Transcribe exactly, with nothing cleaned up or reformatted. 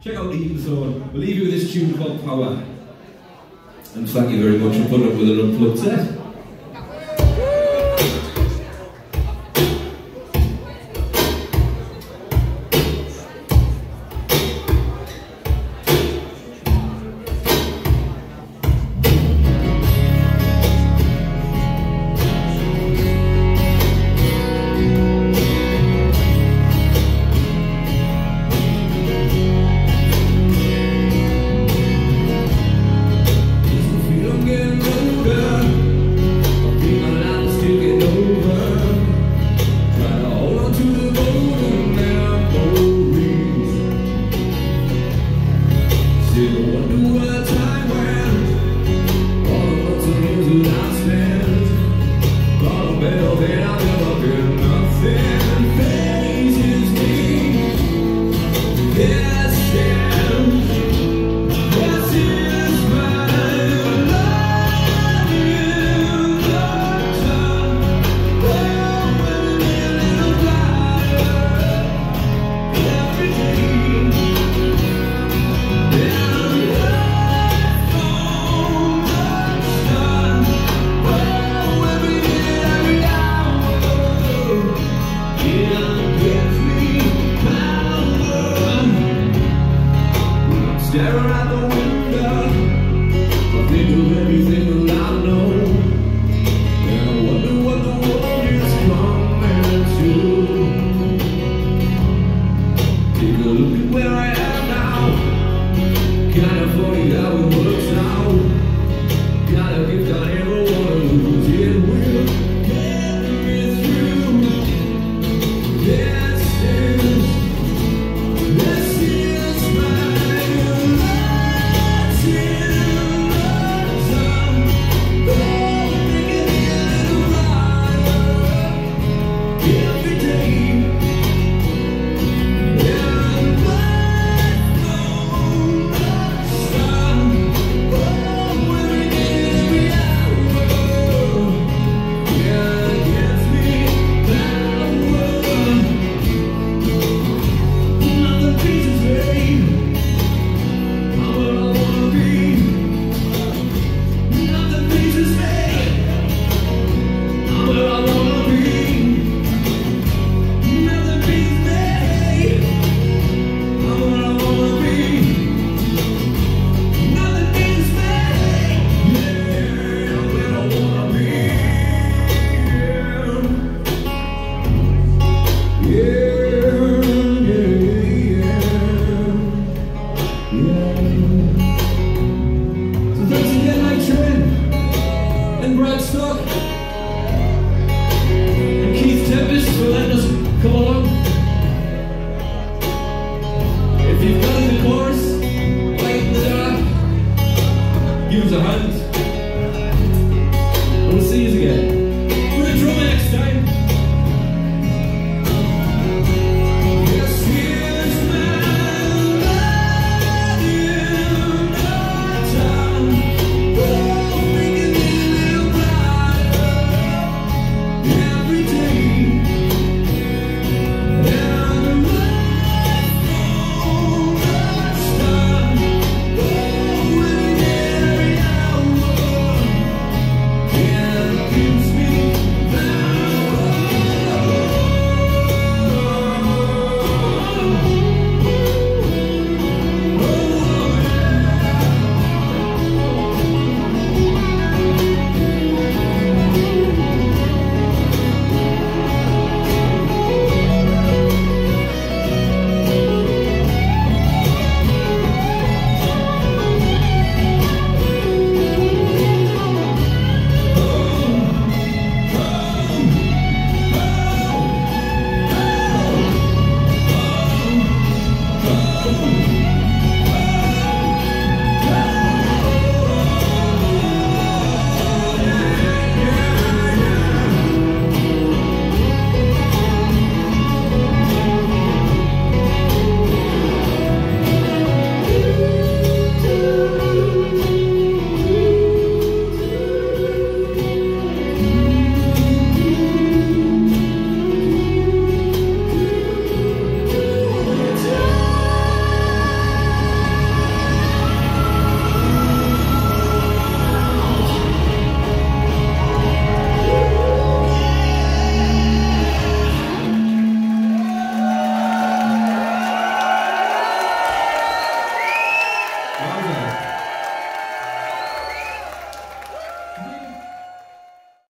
Check out Edenthorn. We'll leave you with this tune called Power. And thank you very much for putting up with an unplugged set. Staring out the window, I think of everything that I know, and I wonder what the world is coming to. Take a look at where I am now. Kinda funny how it works out. Got a gift I never wanna lose. It will get me through. Yes, yes, this is my and Bradstock and for letting us come along. If you've got the chorus, right there, give us a hand.